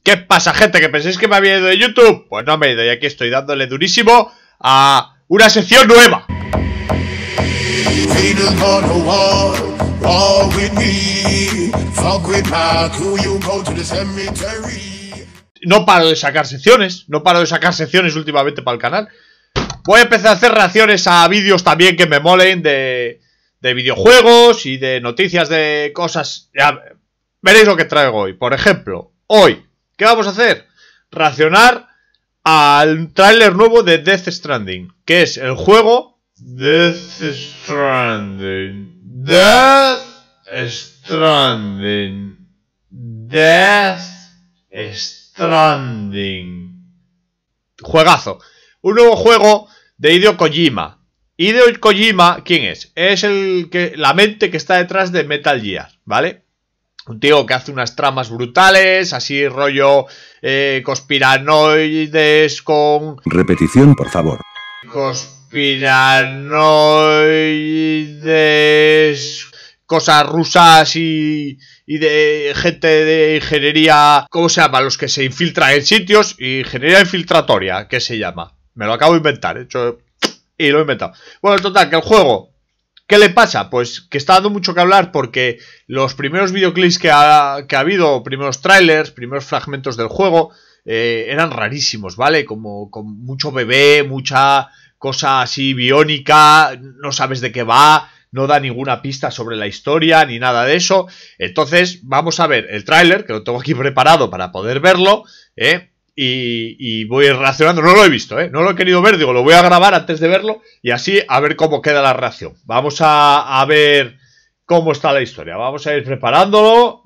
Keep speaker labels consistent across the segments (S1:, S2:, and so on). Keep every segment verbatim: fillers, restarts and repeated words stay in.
S1: ¿Qué pasa, gente? ¿Que pensáis que me había ido de YouTube? Pues no me he ido, y aquí estoy dándole durísimo a una sección nueva. No paro de sacar secciones, no paro de sacar secciones últimamente para el canal. Voy a empezar a hacer reacciones a vídeos también que me molen de, de videojuegos y de noticias de cosas. Ya veréis lo que traigo hoy. Por ejemplo, hoy, ¿qué vamos a hacer? Reaccionar al tráiler nuevo de Death Stranding, que es el juego Death Stranding. Death Stranding. Death Stranding. Juegazo. Un nuevo juego de Hideo Kojima. Hideo Kojima, ¿quién es? Es el que, la mente que está detrás de Metal Gear, ¿vale? Un tío que hace unas tramas brutales, así rollo eh, conspiranoides con...
S2: Repetición, por favor.
S1: Conspiranoides... Cosas rusas y, y de gente de ingeniería... ¿Cómo se llama? Los que se infiltran en sitios. Ingeniería infiltratoria, ¿qué se llama? Me lo acabo de inventar, he hecho... Y lo he inventado. Bueno, total, que el juego... ¿Qué le pasa? Pues que está dando mucho que hablar porque los primeros videoclips que ha, que ha habido, primeros trailers, primeros fragmentos del juego, eh, eran rarísimos, ¿vale? Como con mucho bebé, mucha cosa así biónica, no sabes de qué va, no da ninguna pista sobre la historia ni nada de eso. Entonces vamos a ver el tráiler, que lo tengo aquí preparado para poder verlo, ¿eh? Y, y voy a ir reaccionando. No lo he visto, ¿eh? No lo he querido ver. Digo, lo voy a grabar antes de verlo y así a ver cómo queda la reacción. Vamos a, a ver cómo está la historia. Vamos a ir preparándolo.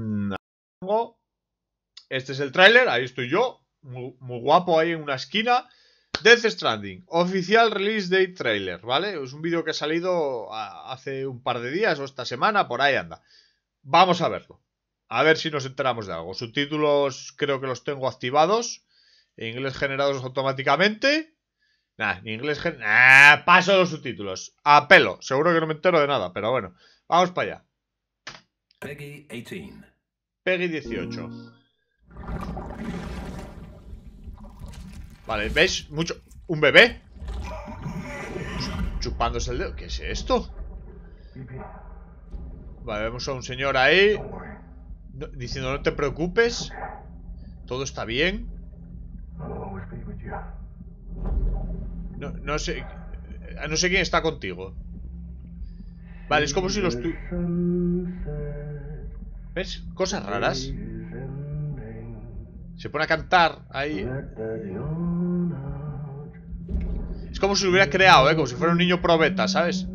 S1: Este es el tráiler. Ahí estoy yo. Muy, muy guapo ahí en una esquina. Death Stranding. Oficial Release Date Trailer, ¿vale? Es un vídeo que ha salido hace un par de días o esta semana. Por ahí anda. Vamos a verlo. A ver si nos enteramos de algo. Subtítulos creo que los tengo activados. En inglés generados automáticamente. Nah, en inglés gen... nah, paso los subtítulos. A pelo. Seguro que no me entero de nada, pero bueno. Vamos para allá.
S3: Peggy dieciocho.
S1: Peggy dieciocho. Vale, ¿veis? Mucho... ¿Un bebé? Chupándose el dedo. ¿Qué es esto? Vale, vemos a un señor ahí no, diciendo no te preocupes, todo está bien. No, no sé. No sé quién está contigo. Vale, es como si los tu... ¿Ves? Cosas raras. Se pone a cantar ahí. Es como si lo hubiera creado, ¿eh? Como si fuera un niño probeta, ¿sabes?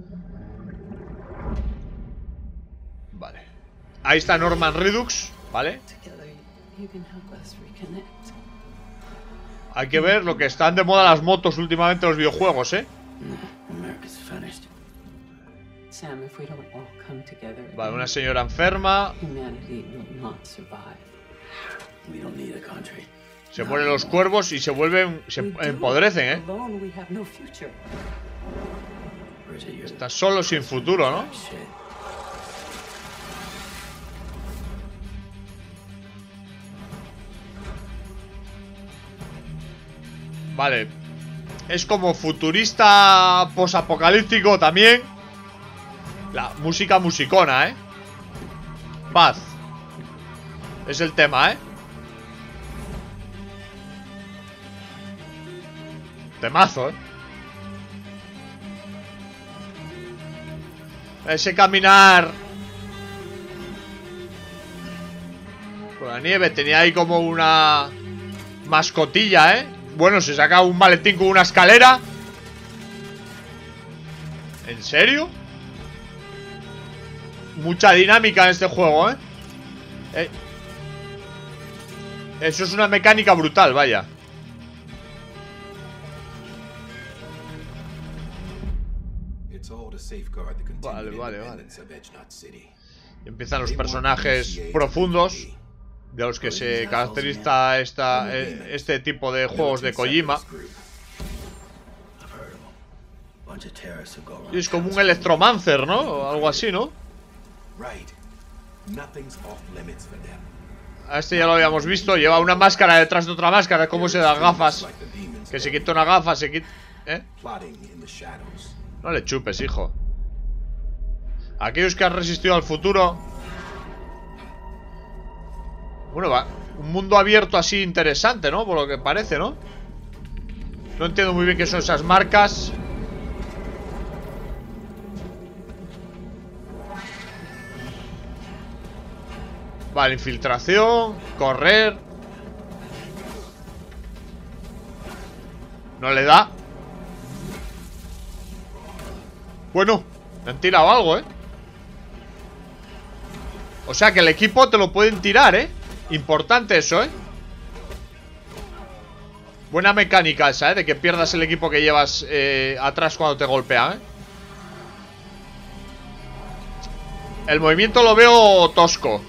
S1: Vale. Ahí está Norman Redux, ¿vale? Hay que ver lo que están de moda las motos últimamente en los videojuegos, ¿eh? Vale, una señora enferma. Se mueren los cuervos y se vuelven... Se empodrecen, ¿eh? Está solo sin futuro, ¿no? Vale. Es como futurista posapocalíptico también. La música musicona, ¿eh? Paz. Es el tema, ¿eh? Temazo, ¿eh? Ese caminar por la nieve. Tenía ahí como una mascotilla, ¿eh? Bueno, se saca un maletín con una escalera. ¿En serio? Mucha dinámica en este juego, ¿eh? eh Eso es una mecánica brutal, vaya. Vale, vale, vale. Empiezan los personajes profundos, de los que se caracteriza esta, este tipo de juegos de Kojima. Y es como un Electromancer, ¿no? O algo así, ¿no? A este ya lo habíamos visto. Lleva una máscara detrás de otra máscara. ¿Cómo se da gafas? Que se quita una gafa, se quita... ¿Eh? No le chupes, hijo. Aquellos que han resistido al futuro. Bueno, va. Un mundo abierto así interesante, ¿no? Por lo que parece, ¿no? No entiendo muy bien qué son esas marcas. Vale, infiltración. Correr. No le da. Bueno, me han tirado algo, ¿eh? O sea que el equipo te lo pueden tirar, ¿eh? Importante eso, ¿eh? Buena mecánica esa, ¿eh? De que pierdas el equipo que llevas eh, atrás cuando te golpean, ¿eh? El movimiento lo veo tosco.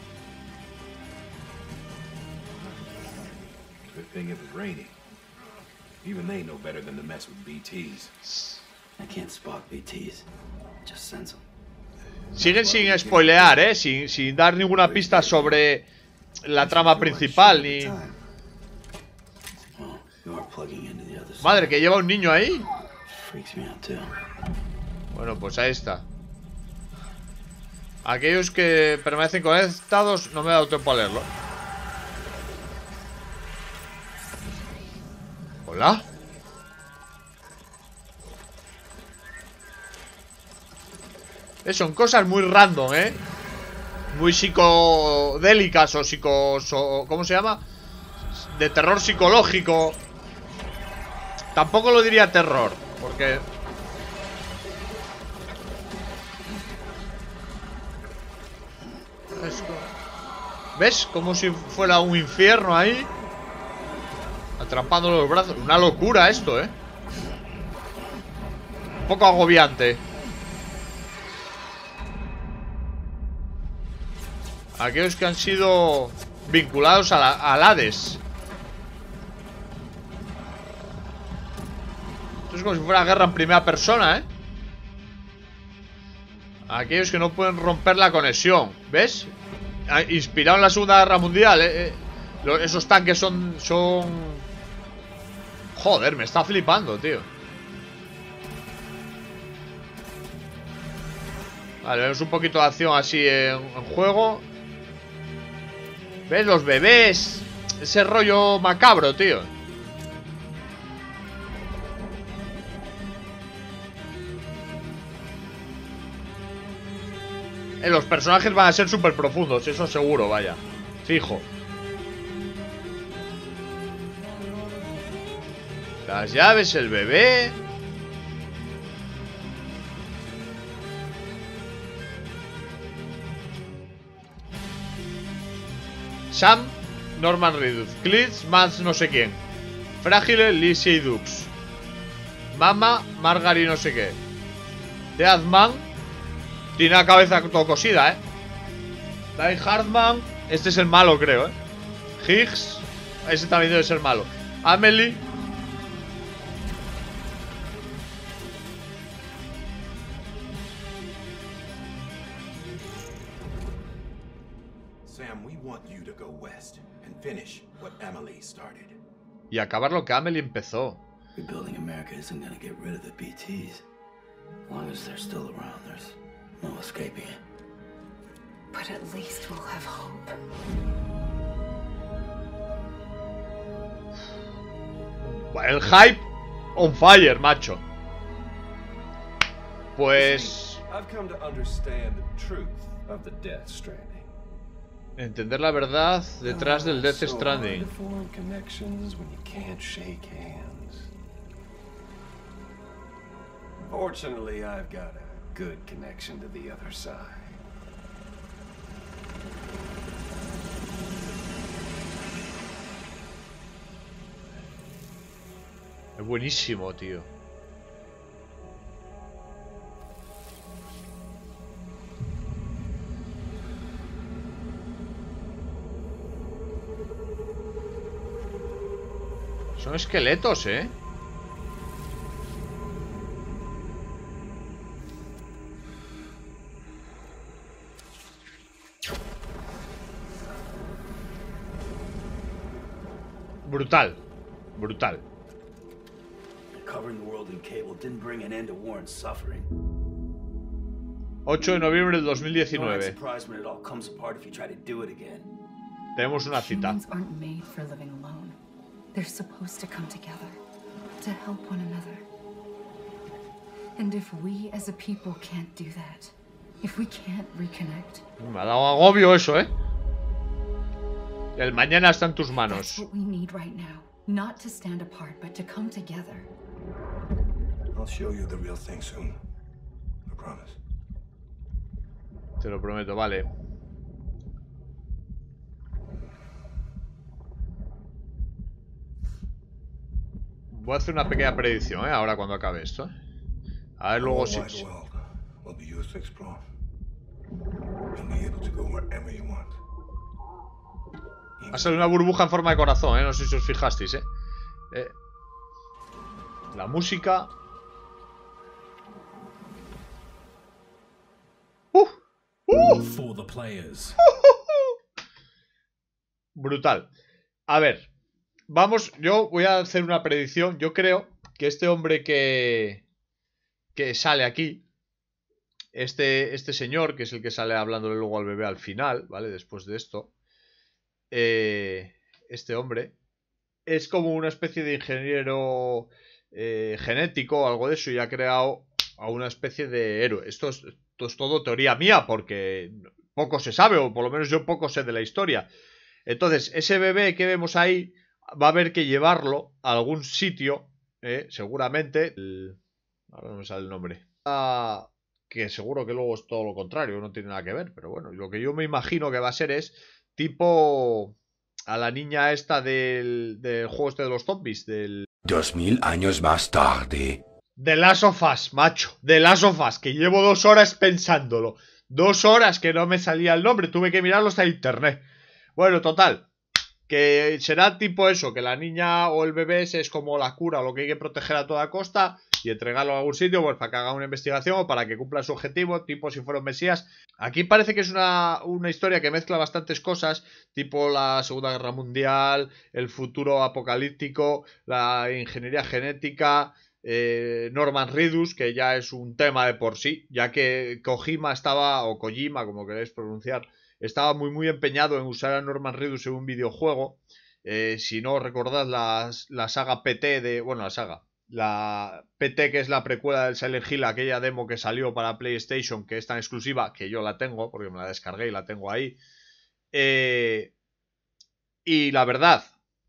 S1: Siguen sin spoilear, ¿eh? Sin, sin dar ninguna pista sobre la trama principal ni... Madre, que lleva un niño ahí. Bueno, pues ahí está. Aquellos que permanecen conectados, no me he dado tiempo a leerlo. Hola. Eh, son cosas muy random, ¿eh? Muy psicodélicas o psicos... O, ¿cómo se llama? De terror psicológico. Tampoco lo diría terror, porque... ¿Ves? Como si fuera un infierno ahí. Atrapando los brazos. Una locura esto, ¿eh? Un poco agobiante. Aquellos que han sido vinculados a la, al Hades. Esto es como si fuera guerra en primera persona, ¿eh? Aquellos que no pueden romper la conexión. ¿Ves? Inspirado en la Segunda Guerra Mundial, ¿eh? Esos tanques son... son... Joder, me está flipando, tío. Vale, vemos un poquito de acción así en, en juego. ¿Ves? Los bebés. Ese rollo macabro, tío. Eh, los personajes van a ser súper profundos, eso seguro, vaya. Fijo. Las llaves, el bebé. Sam, Norman Reedus, Clitz, Mans no sé quién. Frágile, Lizzie y Dux. Mama, Margary no sé qué. Deadman. Tiene la cabeza todo cosida, eh. Die Hardman. Este es el malo, creo, eh. Higgs. Ese también debe ser malo. Amelie. Y acabar lo que Amelie empezó.
S2: Rebuilding America isn't going to get rid of the B Ts. As long as they're still around, there's no escaping it.
S4: But at least we'll have hope.
S1: El hype on fire, macho. Pues...
S3: I've come to understand the truth of the Death Stranding.
S1: Entender la verdad detrás del Death Stranding.
S3: Fortunately, I've got a good connection to the other side.
S1: Es buenísimo, tío. Son esqueletos, ¿eh? Brutal. Brutal.
S2: Covering the world in cable didn't bring an end to Warren's suffering.
S1: ocho de noviembre del dos mil
S2: No, I'm
S1: diecinueve.
S2: surprised when it all comes apart if you try to do it again.
S1: Tenemos una cita.
S4: Humans aren't made for living alone. They're supposed to come together, to help one another. And if we as a people can't do that, if we can't reconnect,
S1: Me ha dado agobio eso, ¿eh? El mañana está en tus
S4: that's
S1: manos.
S4: what we need right now. Not to stand apart, but to come together.
S3: I'll show you the real thing soon. I promise.
S1: Te lo prometo, vale. Voy a hacer una pequeña predicción, ¿eh? Ahora cuando acabe esto, ¿eh? A ver luego si...
S3: The whole wide world will be yours to explore. You'll be able to go wherever you want.
S1: Ha salido una burbuja en forma de corazón, ¿eh? No sé si os fijasteis, ¿eh? eh la música... ¡Uh! ¡Uh!
S5: For the players.
S1: Brutal. A ver, vamos, yo voy a hacer una predicción. Yo creo que este hombre que que sale aquí, este, este señor, que es el que sale hablándole luego al bebé al final, ¿vale? Después de esto, eh, este hombre es como una especie de ingeniero eh, genético o algo de eso y ha creado a una especie de héroe. Esto es, esto es todo teoría mía porque poco se sabe, o por lo menos yo poco sé de la historia. Entonces, ese bebé que vemos ahí va a haber que llevarlo a algún sitio, eh, seguramente. El... Ahora no me sale el nombre. Ah, que seguro que luego es todo lo contrario, no tiene nada que ver. Pero bueno, lo que yo me imagino que va a ser es tipo a la niña esta del, del juego este de los zombies, del...
S6: Dos mil años más tarde.
S1: The Last of Us, macho. The Last of Us, que llevo dos horas pensándolo. Dos horas que no me salía el nombre, tuve que mirarlo hasta internet. Bueno, total, que será tipo eso, que la niña o el bebé es como la cura o lo que hay que proteger a toda costa y entregarlo a algún sitio pues para que haga una investigación o para que cumpla su objetivo, tipo si fuera un mesías. Aquí parece que es una, una historia que mezcla bastantes cosas, tipo la Segunda Guerra Mundial, el futuro apocalíptico, la ingeniería genética, eh, Norman Reedus, que ya es un tema de por sí, ya que Kojima estaba, o Kojima, como queréis pronunciar, estaba muy muy empeñado en usar a Norman Reedus en un videojuego. Eh, si no recordad la, la saga P T de... Bueno, la saga. La P T, que es la precuela del Silent Hill, aquella demo que salió para PlayStation, que es tan exclusiva, que yo la tengo, porque me la descargué y la tengo ahí. Eh, y la verdad,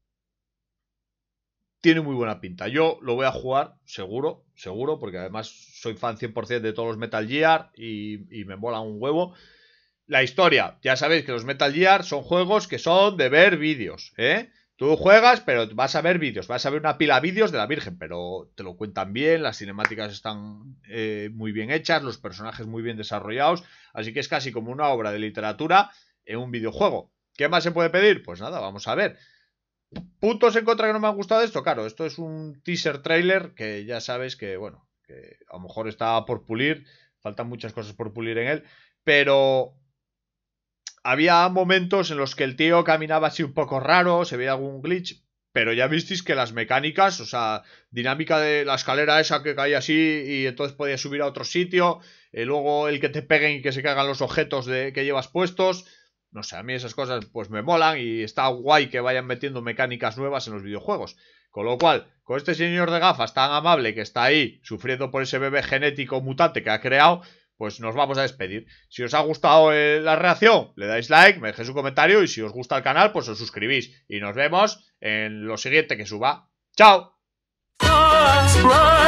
S1: tiene muy buena pinta. Yo lo voy a jugar, seguro, seguro, porque además soy fan cien por ciento de todos los Metal Gear y, y me mola un huevo. La historia, ya sabéis que los Metal Gear son juegos que son de ver vídeos, ¿eh? Tú juegas, pero vas a ver vídeos, vas a ver una pila de vídeos de la Virgen, pero te lo cuentan bien, las cinemáticas están eh, muy bien hechas, los personajes muy bien desarrollados, así que es casi como una obra de literatura en un videojuego. ¿Qué más se puede pedir? Pues nada, vamos a ver. ¿Puntos en contra que no me han gustado de esto? Claro, esto es un teaser trailer que ya sabes que, bueno, que a lo mejor está por pulir, faltan muchas cosas por pulir en él, pero... Había momentos en los que el tío caminaba así un poco raro, se veía algún glitch, pero ya visteis que las mecánicas, o sea, dinámica de la escalera esa que caía así y entonces podías subir a otro sitio, eh, luego el que te peguen y que se caigan los objetos de, que llevas puestos, no sé, a mí esas cosas pues me molan y está guay que vayan metiendo mecánicas nuevas en los videojuegos. Con lo cual, con este señor de gafas tan amable que está ahí sufriendo por ese bebé genético mutante que ha creado, pues nos vamos a despedir. Si os ha gustado eh, la reacción, le dais like, me dejéis un comentario y si os gusta el canal, pues os suscribís. Y nos vemos en lo siguiente que suba. ¡Chao!